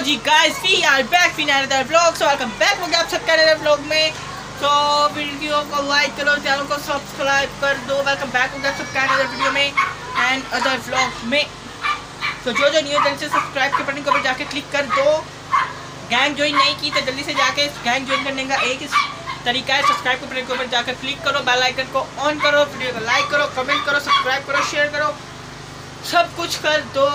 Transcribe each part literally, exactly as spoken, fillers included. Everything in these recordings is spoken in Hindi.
Ji guys, we are back with another vlog. So welcome back हो गया आप सबका अनदर व्लॉग में। तो वीडियो को लाइक करो, चैनल को सब्सक्राइब कर दो। वेलकम बैक हो गया सबका अनदर वीडियो में एंड अदर व्लॉग में। तो जो जो न्यू जल्दी से सब्सक्राइब के बटन को जाके क्लिक कर दो। गैंग ज्वाइन नहीं की तो जल्दी से जाके गैंग ज्वाइन करने का एक तरीका है, सब्सक्राइब के बटन के ऊपर जाकर क्लिक करो, बेल आइकन को ऑन करो, वीडियो को लाइक करो, कमेंट करो, सब्सक्राइब करो, शेयर करो, सब कुछ कर दो।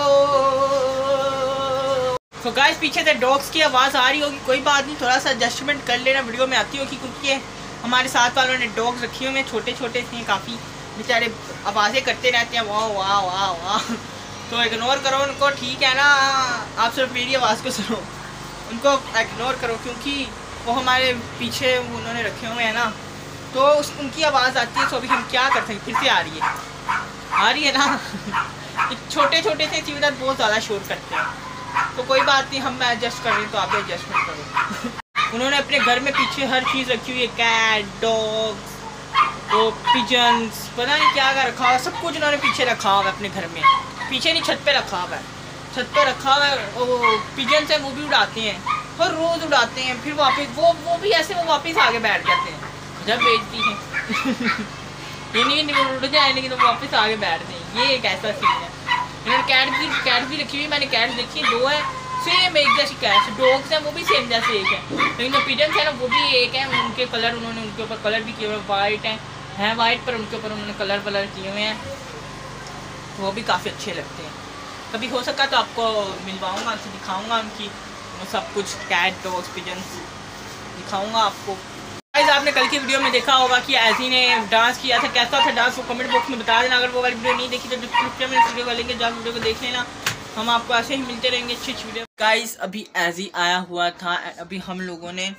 तो गाइस पीछे से डॉग्स की आवाज़ आ रही होगी, कोई बात नहीं, थोड़ा सा एडजस्टमेंट कर लेना, वीडियो में आती होगी क्योंकि हमारे साथ वालों ने डॉग्स रखी हुई हैं, छोटे छोटे से काफ़ी बेचारे आवाज़ें करते रहते हैं, वाह वाह वाह वाह। तो इग्नोर करो उनको, ठीक है ना, आप सिर्फ मेरी आवाज़ को सुनो, उनको इग्नोर करो क्योंकि वो हमारे पीछे उन्होंने रखे हुए हैं ना, तो उस उनकी आवाज़ आती है। तो अभी हम क्या कर सकते, फिर से आ रही है आ रही है ना। छोटे छोटे से चीज़ें बहुत ज़्यादा शोर करते हैं, तो कोई बात नहीं, हम एडजस्ट कर रहे हैं तो आप एडजस्टमेंट करो। उन्होंने अपने घर में पीछे हर चीज़ रखी हुई है, कैट, डॉग्स, वो पिजन्स, पता नहीं क्या क्या रखा हुआ, सब कुछ उन्होंने पीछे रखा हुआ है अपने घर में। पीछे नहीं, छत पे रखा हुआ है, छत पे रखा हुआ है। वो पिजन्स हैं वो भी उड़ाते हैं, हर रोज़ उड़ाते हैं, फिर वापस वो वो भी ऐसे वो वापस आगे बैठ जाते हैं जब बेचती हैं। ये नहीं नहीं उड़ जाए लेकिन वो वापस आगे बैठते हैं, ये एक ऐसा सीन है। इन्होंने कैट भी कैट भी रखी हुई, मैंने कैट देखी है, दो है सेम एक जैसी कैट। डॉग्स हैं वो भी सेम जैसे एक है, लेकिन जो पिजन्स है ना वो भी एक है। उनके कलर उन्होंने उनके ऊपर कलर भी किए हुए, वाइट हैं हैं वाइट, पर उनके ऊपर उन्होंने कलर वलर किए हुए हैं, तो वो भी काफ़ी अच्छे लगते हैं। कभी हो सका तो आपको मिलवाऊँगा, आपसे दिखाऊँगा उनकी वो सब कुछ, कैट, डॉग्स, पिजन्स दिखाऊँगा आपको। गाइस आपने कल की वीडियो में देखा होगा कि ऐसी ने डांस किया था, कैसा था डांस, वो कमेंट बॉक्स में बता देना। अगर वो वाली वीडियो नहीं देखी तो डिस्क्रिप्शन में वीडियो का लिंक है, जाकर वीडियो को देख लेना। हम आपको ऐसे ही मिलते रहेंगे अच्छी अच्छी वीडियो। गाइस अभी ऐसी आया हुआ था, अभी हम लोगों ने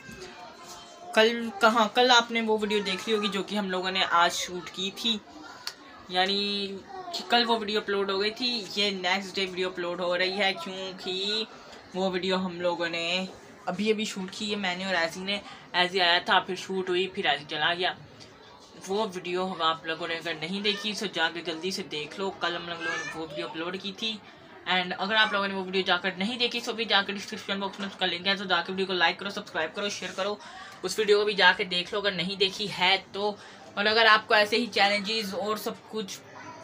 कल कहाँ कल आपने वो वीडियो देख ली होगी जो कि हम लोगों ने आज शूट की थी, यानी कि कल वो वीडियो अपलोड हो गई थी। ये नेक्स्ट डे वीडियो अपलोड हो रही है क्योंकि वो वीडियो हम लोगों ने अभी अभी शूट की है, मैंने और ऐसी ने। ऐसी आया था, फिर शूट हुई, फिर ऐसी चला गया। वो वीडियो हम आप लोगों ने अगर नहीं देखी तो जाकर जल्दी से देख लो, कल हम लोगों ने वो वीडियो अपलोड की थी। एंड अगर आप लोगों ने वो वीडियो जाकर नहीं देखी तो भी जाकर डिस्क्रिप्शन बॉक्स में उसका लिंक है, तो जाकर वीडियो को लाइक करो, सब्सक्राइब करो, शेयर करो, उस वीडियो को भी जाकर देख लो अगर नहीं देखी है तो। और अगर आपको ऐसे ही चैलेंजेस और सब कुछ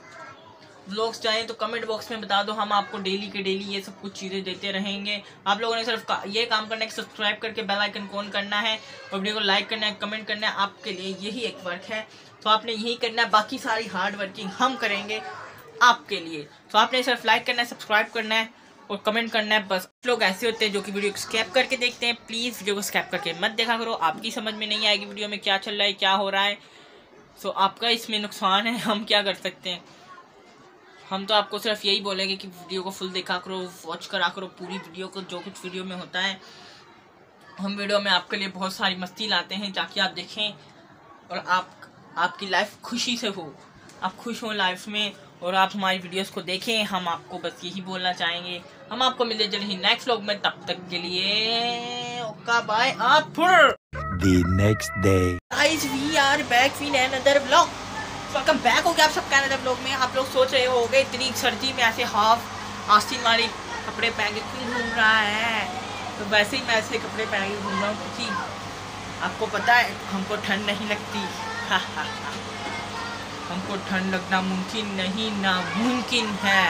व्लॉग्स चाहिए तो कमेंट बॉक्स में बता दो, हम आपको डेली के डेली ये सब कुछ चीज़ें देते रहेंगे। आप लोगों ने सिर्फ का, ये काम करना है कि सब्सक्राइब करके बेल आइकन को ऑन करना है और वीडियो को लाइक करना है, कमेंट करना है, आपके लिए यही एक वर्क है, तो आपने यही करना है। बाकी सारी हार्ड वर्किंग हम करेंगे आपके लिए, तो आपने सिर्फ लाइक करना है, सब्सक्राइब करना है और कमेंट करना है बस। लोग ऐसे होते हैं जो कि वीडियो को स्किप करके देखते हैं, प्लीज़ वीडियो को स्किप करके मत देखा करो, आपकी समझ में नहीं आएगी वीडियो में क्या चल रहा है, क्या हो रहा है, तो आपका इसमें नुकसान है, हम क्या कर सकते हैं। हम तो आपको सिर्फ यही बोलेंगे कि वीडियो को फुल देखा करो, वॉच करा करो पूरी वीडियो को, जो कुछ वीडियो में होता है। हम वीडियो में आपके लिए बहुत सारी मस्ती लाते हैं ताकि आप देखें और आप आपकी लाइफ खुशी से हो, आप खुश हो लाइफ में और आप हमारी वीडियोस को देखें। हम आपको बस यही बोलना चाहेंगे। हम आपको मिले जल्द ही नेक्स्ट व्लॉग में, तब तक के लिए ओके बाय। आप फिर The next day. Guys, we are back with another vlog. Welcome back हो गया आप सबका नए ब्लॉग में। आप लोग सोच रहे हो गए इतनी सर्दी में ऐसे हाफ आस्तीन वाले कपड़े पहन के क्यों घूम रहा है, तो वैसे ही मैं ऐसे कपड़े पहन के घूम रहा हूँ क्योंकि आपको पता है हमको ठंड नहीं लगती। हमको ठंड लगना मुमकिन नहीं, नामुमकिन है।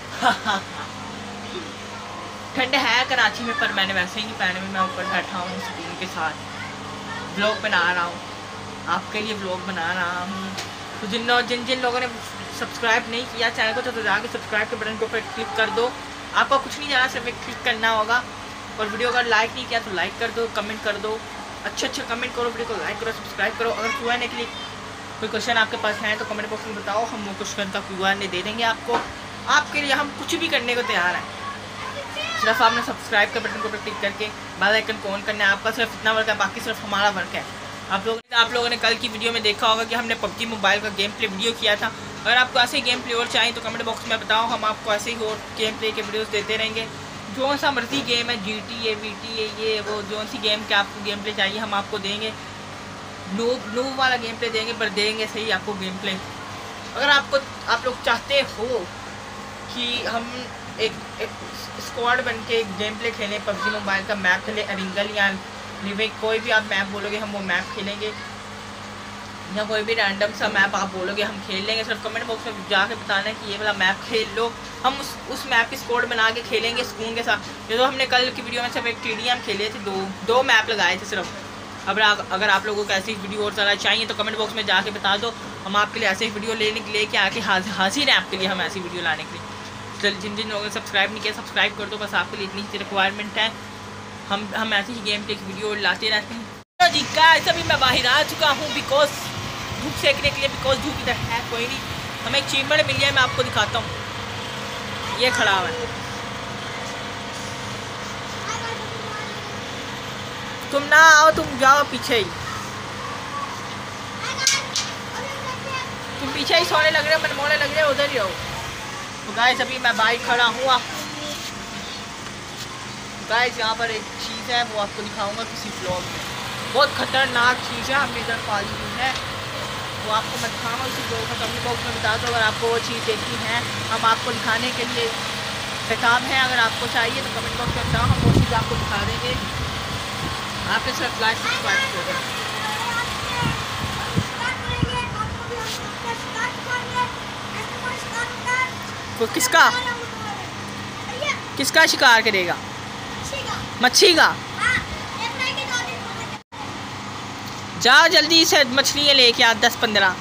ठंड है कराची में, पर मैंने वैसे ही नहीं पहने हुए, मैं ऊपर बैठा हूँ स्कूल के साथ, ब्लॉग बना रहा हूँ, आपके लिए ब्लॉग बना रहा हूँ। तो जिन जिन जिन लोगों ने सब्सक्राइब नहीं किया चैनल को, तो जाके सब्सक्राइब के बटन के ऊपर क्लिक कर दो। आपको कुछ नहीं जाना, सिर्फ एक क्लिक करना होगा। और वीडियो अगर लाइक नहीं किया तो लाइक कर दो, कमेंट कर दो, अच्छे अच्छे कमेंट करो, वीडियो को लाइक करो, सब्सक्राइब करो। अगर क्यू एन ए के लिए कोई क्वेश्चन आपके पास है तो कमेंट बॉक्स में बताओ, हम वो क्वेश्चन का क्यू एन ए दे देंगे आपको। आपके लिए हम कुछ भी करने को तैयार हैं, सिर्फ आपने सब्सक्राइब के बटन के ऊपर क्लिक करके बेल आइकन को ऑन करना है। आपका सिर्फ इतना वर्क है, बाकी सिर्फ हमारा वर्क है। आप लोगों ने आप लोगों ने कल की वीडियो में देखा होगा कि हमने पबजी मोबाइल का गेम प्ले वीडियो किया था। अगर आपको ऐसे गेम प्ले और चाहिए तो कमेंट बॉक्स में बताओ, हम आपको ऐसे ही और गेम प्ले के वीडियोस देते रहेंगे। जो सा मर्जी गेम है, G T A V T A ये वो जो सी गेम के आपको गेम प्ले चाहिए हम आपको देंगे। नूब नूब वाला गेम प्ले देंगे, पर देंगे सही आपको गेम प्ले। अगर आपको आप लोग चाहते हो कि हम एक, एक स्क्वाड बन के गेम प्ले खेलें, पबजी मोबाइल का मैप खेलें, अरिंगल या लिविंग, कोई भी आप मैप बोलोगे हम वो मैप खेलेंगे, या कोई भी रैंडम सा मैप आप बोलोगे हम खेल लेंगे। सिर्फ कमेंट बॉक्स में जाके बताना है कि ये वाला मैप खेल लो, हम उस उस मैप की स्क्वाड बना के खेलेंगे सुकून के साथ। ये तो हमने कल की वीडियो में सिर्फ एक टी डी एम खेले थे, दो दो मैप लगाए थे सिर्फ। अब अगर आप लोगों को ऐसी वीडियो और ज़्यादा चाहिए तो कमेंट बॉक्स में जाके बता दो, हम आपके लिए ऐसे वीडियो लेने के लिए कि आके हाजिर हैं आपके लिए, हम ऐसी वीडियो लाने के लिए। चल जिन जिन लोगों ने सब्सक्राइब नहीं किया सब्सक्राइब कर दो, बस आपके लिए इतनी सी रिक्वायरमेंट है। हम हम ऐसी ही गेम प्ले की वीडियो लाते रहते हैं। जी गाइस अभी मैं बाहर आ चुका हूँ बिकॉज धूप सेकने के लिए, बिकॉज धूप इधर है कोई नहीं। हमें एक चीमड़ मिल गया, मैं आपको दिखाता हूँ, ये खड़ा हुआ है। तुम ना आओ, तुम जाओ पीछे ही, तुम पीछे ही सोने लग रहे हो, मनमोने लग रहे हो, उधर ही रहो। तो गाइस अभी मैं बाइक खड़ा हुआ गाइस, यहाँ पर एक चीज़ है वो आपको दिखाऊंगा किसी ब्लॉग में, बहुत खतरनाक चीज़ है, हमने इधर पाली हुई है, वो आपको मैं दिखाऊंगा उसी ब्लॉग में। कमेंट बॉक्स में बता दो अगर आपको वो चीज़ देखनी है, हम आपको दिखाने के लिए बेताब हैं। अगर आपको चाहिए तो कमेंट बॉक्स में बताओ, हम वो चीज़ आपको दिखा देंगे। आपने सिर्फ लाइक सब्सक्राइब कर दें। तो किसका किसका शिकार करेगा? मच्छी का। जाओ जल्दी से मछलियाँ लेके आ, दस पंद्रह।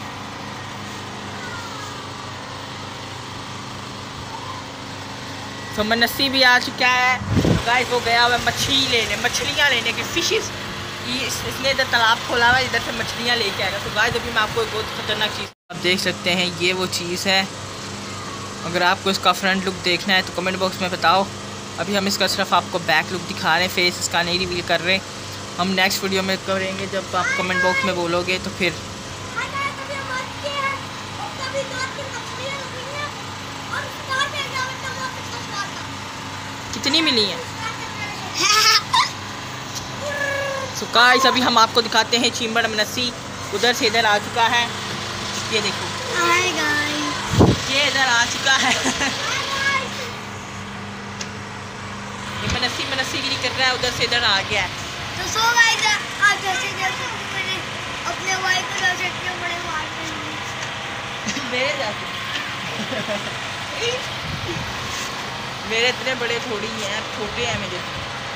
तो मनस्सी भी आ चुका है गाइस, वो गया हुआ मछली लेने, मछलियाँ लेने की फिशेस। इस, इसने इधर तालाब खोला हुआ है, इधर से मछलियाँ लेके आएगा। तो गाइस अभी मैं आपको एक बहुत खतरनाक चीज़ आप देख सकते हैं, ये वो चीज़ है। अगर आपको इसका फ्रंट लुक देखना है तो कमेंट बॉक्स में बताओ। अभी हम इसका सिर्फ आपको बैक लुक दिखा रहे हैं, फेस इसका नहीं रिवील कर रहे। हम नेक्स्ट वीडियो में करेंगे जब आप कमेंट बॉक्स में बोलोगे तो फिर। कितनी मिली हैं? सो गाइस अभी हम आपको दिखाते हैं चीमड़ मनस्सी उधर से इधर आ चुका है, ये देखो। हाय गाइस, ये इधर आ चुका है। ये मनस्सी मनस्सी गिरी कर रहा है, उधर से इधर आ गया है। तो सो गाइस आज जैसे जैसे मैंने अपने भाई को जैसे इतने बड़े मार दिए मेरे जैसे मेरे इतने बड़े थोड़ी हैं, छोटे हैं मेरे।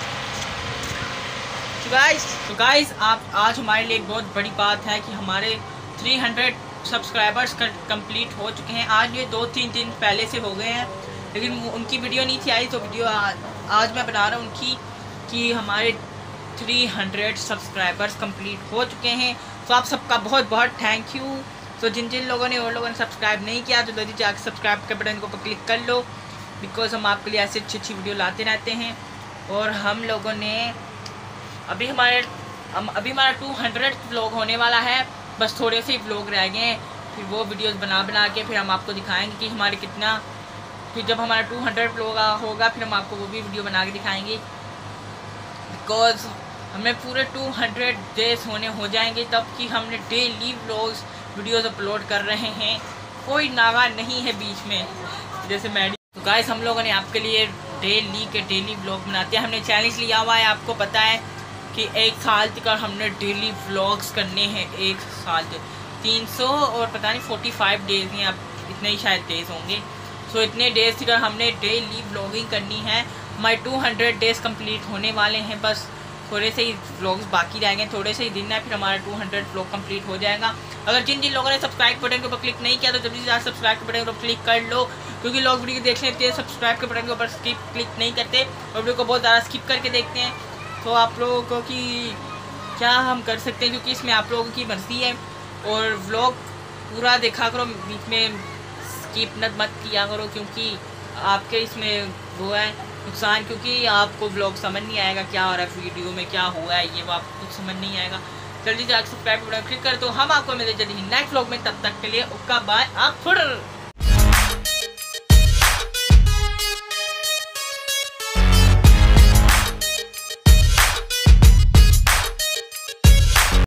तो गाइस तो गाइस आप आज हमारे लिए एक बहुत बड़ी बात है कि हमारे तीन सौ सब्सक्राइबर्स कंप्लीट हो चुके हैं। आज ये दो तीन दिन पहले से हो गए हैं, लेकिन उनकी वीडियो नहीं थी आई, तो वीडियो आज, आज मैं बना रहा हूँ उनकी कि हमारे तीन सौ सब्सक्राइबर्स कंप्लीट हो चुके हैं। तो आप सबका बहुत बहुत थैंक यू। तो जिन जिन लोगों ने और लोगों ने सब्सक्राइब नहीं किया तो जल्दी जाकर सब्सक्राइब के बटन को क्लिक कर लो, बिकॉज हम आपके लिए ऐसी अच्छी अच्छी वीडियो लाते रहते हैं। और हम लोगों ने अभी हमारे हम अभी हमारा टू हंड्रेड व्लॉग होने वाला है, बस थोड़े से व्लॉग रह गए हैं। फिर वो वीडियोस बना बना के फिर हम आपको दिखाएंगे कि हमारे कितना, फिर जब हमारा टू हंड्रेड व्लॉग होगा फिर हम आपको वो भी वीडियो बना के दिखाएंगे, बिकॉज हमें पूरे टू हंड्रेड डेज होने हो जाएंगे तब कि हमने डेली व्लॉग्स वीडियोस अपलोड कर रहे हैं, कोई नागा नहीं है बीच में जैसे मैं। तो गाइस हम लोगों ने आपके लिए डेली के डेली व्लॉग बनाते हैं, हमने चैलेंज लिया हुआ है, आपको पता है कि एक साल तक हमने डेली व्लॉग्स करने हैं, एक साल तक तीन सौ और पता नहीं पैंतालीस डेज़ हैं, अब इतने ही शायद डेज़ होंगे। सो इतने डेज़ तक हमने डेली व्लॉगिंग करनी है। हमारे टू हंड्रेड डेज़ कंप्लीट होने वाले हैं, बस थोड़े से ही व्लॉग्स बाकी रह गए, थोड़े से ही दिन है, फिर हमारा टू हंड्रेड व्लॉग कंप्लीट हो जाएगा। अगर जिन जिन लोगों ने सब्सक्राइब बटन के ऊपर क्लिक नहीं किया तो जल्दी से सब्सक्राइब के बटन के ऊपर क्लिक कर लो, क्योंकि लोग वीडियो देख लेते हैं सब्सक्राइब के बटन के ऊपर स्किप क्लिक नहीं करते और वीडियो को बहुत ज़्यादा स्किप करके देखते हैं। तो आप लोगों को कि क्या हम कर सकते हैं, क्योंकि इसमें आप लोगों की मर्ज़ी है। और व्लॉग पूरा देखा करो, बीच में स्किप मत किया करो, क्योंकि आपके इसमें वो है नुकसान, क्योंकि आपको व्लॉग समझ नहीं आएगा क्या हो रहा है वीडियो में, क्या हुआ है ये वो आपको कुछ समझ नहीं आएगा। जल्दी से सब्सक्राइब बटन क्लिक कर दो। हम आपको मिले जल्दी नेक्स्ट व्लॉग में, तब तक के लिए ओका बाय। आप थोड़ा